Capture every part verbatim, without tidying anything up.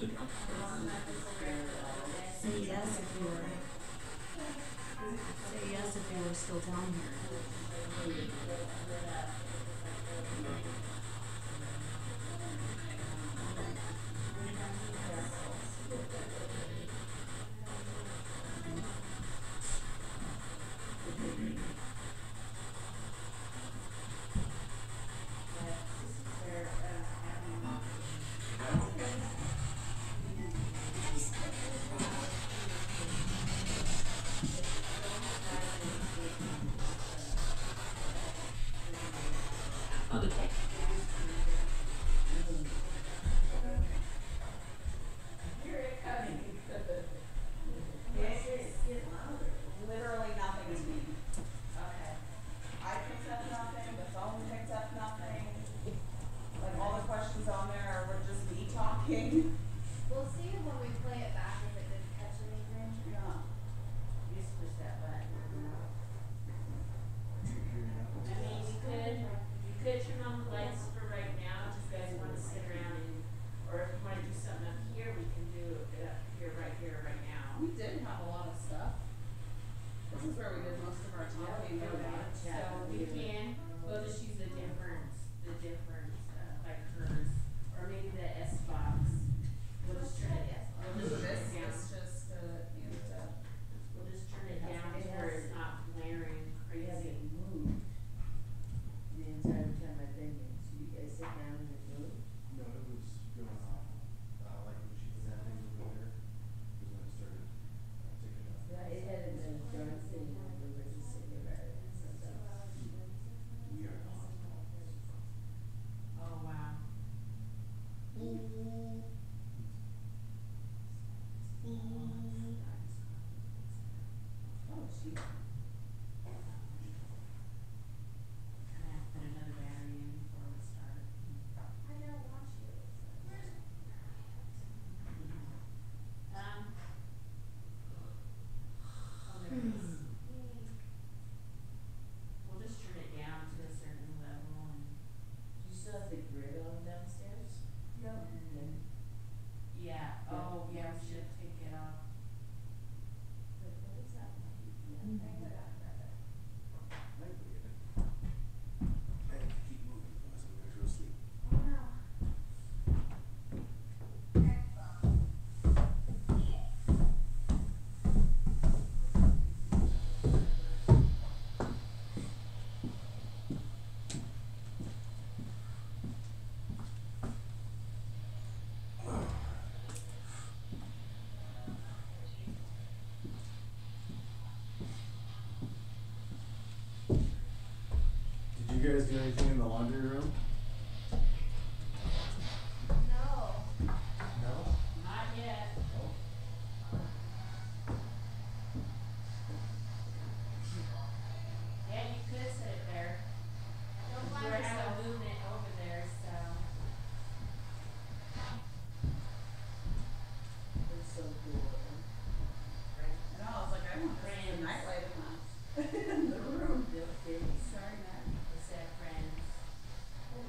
Say yes if you were. Say yes if you were still down here. Literally nothing to me. Okay. I picked up nothing, the phone picked up nothing. Like all the questions on there were just me talking. We'll see when we play it back if it didn't catch anything. Yeah. You just push that button. I mean, you could, you could turn on the lights for right now, if you guys wanna sit around and, or if you wanna do something up here, we can do it up here, right here, right now. We did have a lot of stuff. This is where we did most of our talking. So we can, we'll just use the different, the different, uh, like hers, or maybe the S box. We'll just turn it, we'll This just turn is it down. just, uh, you know, We'll just turn it down to where it's not glaring It hasn't crazy. moved the entire time I've been here, so you guys sit down and it moved? No, it was going off, uh, like when she was having over there, was when it started uh, ticking up. Yeah, it hadn't been a darn thing, we were just sitting here rather than something. We are on. Oh, wow. Oh, she, I'm gonna have to put another battery in before we start. I don't want you. Um. Oh, there it is. We'll just turn it down to a certain level and, do you still have the grid on downstairs? Yep. And, yeah, oh, yeah, we should take it off. like, what is that? Yeah. Might be in it. And keep moving, otherwise I'm gonna go to sleep. Oh no. Did you guys do anything in the laundry room? No. No? Not yet. Yeah, you could sit it there. Don't We're find having yourself. movement over there, so. It's so cool. And I was like, I want to see a Friends. nightlight in the, in the room. No kidding. Sorry, Matt. What's that, friends? Oh,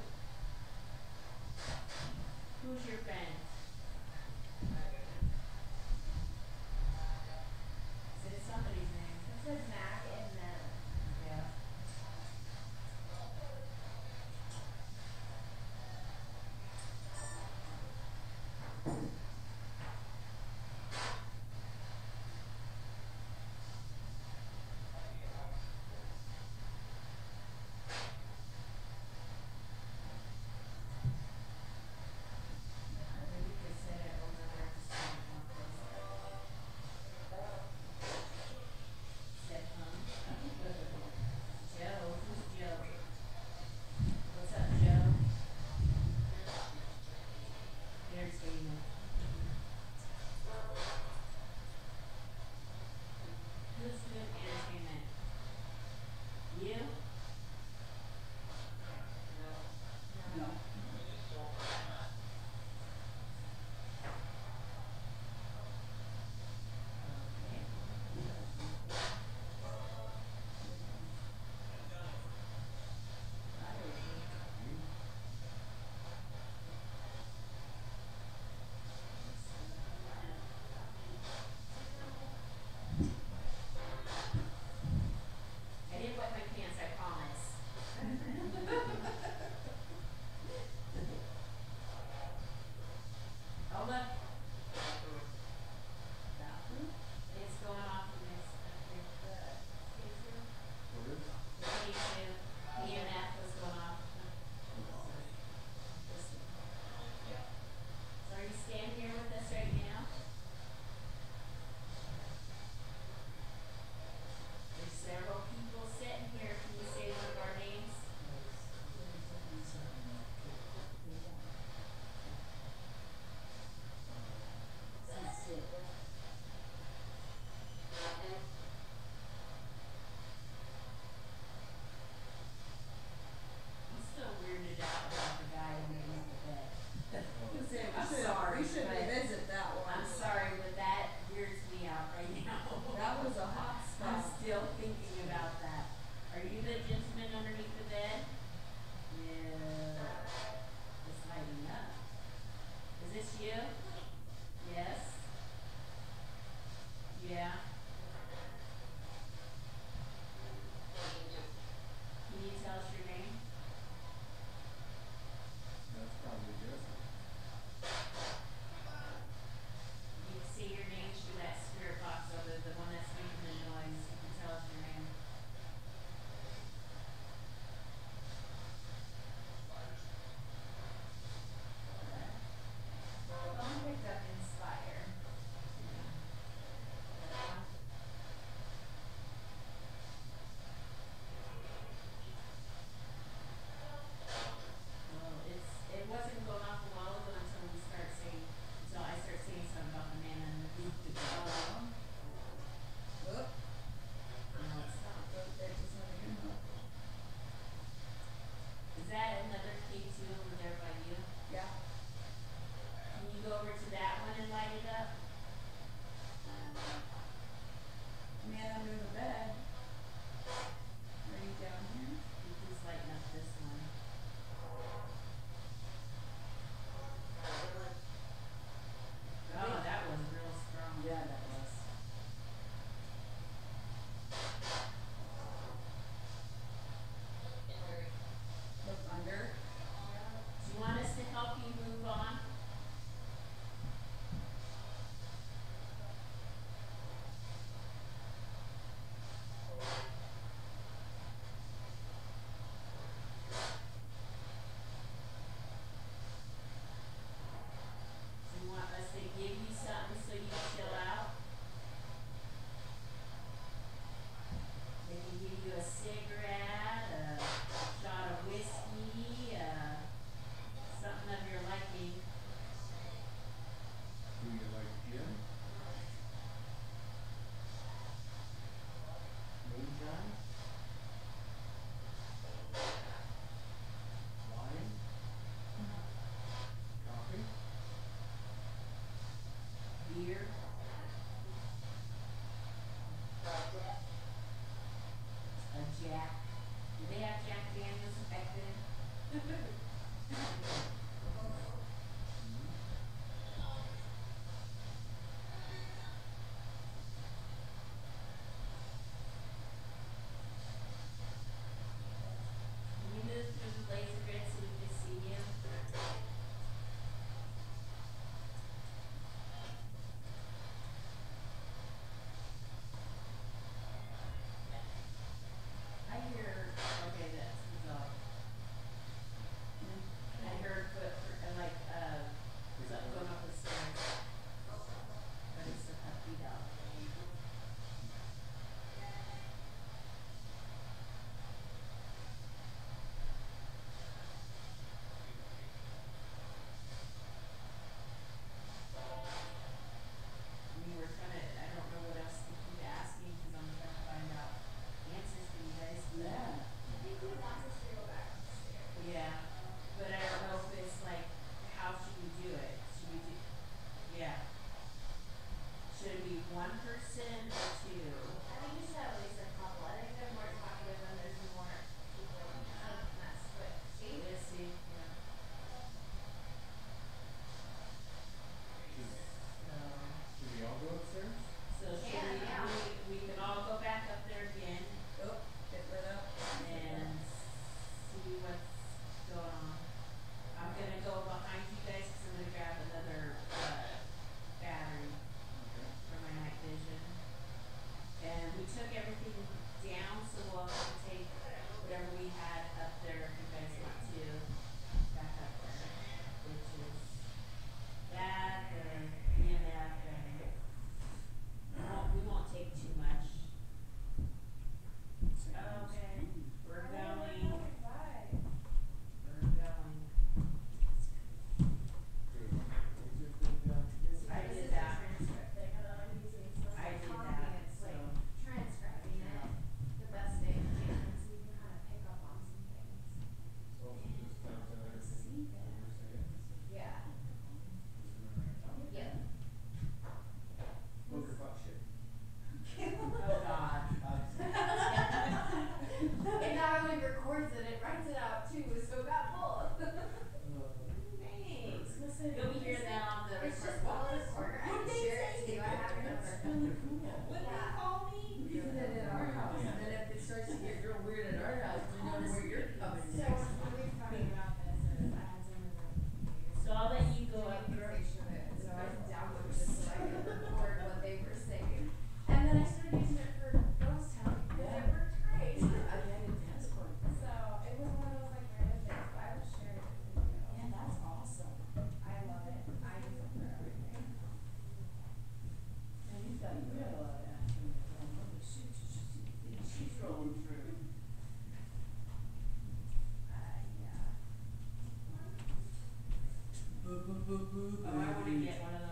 Oh, I wanna get one of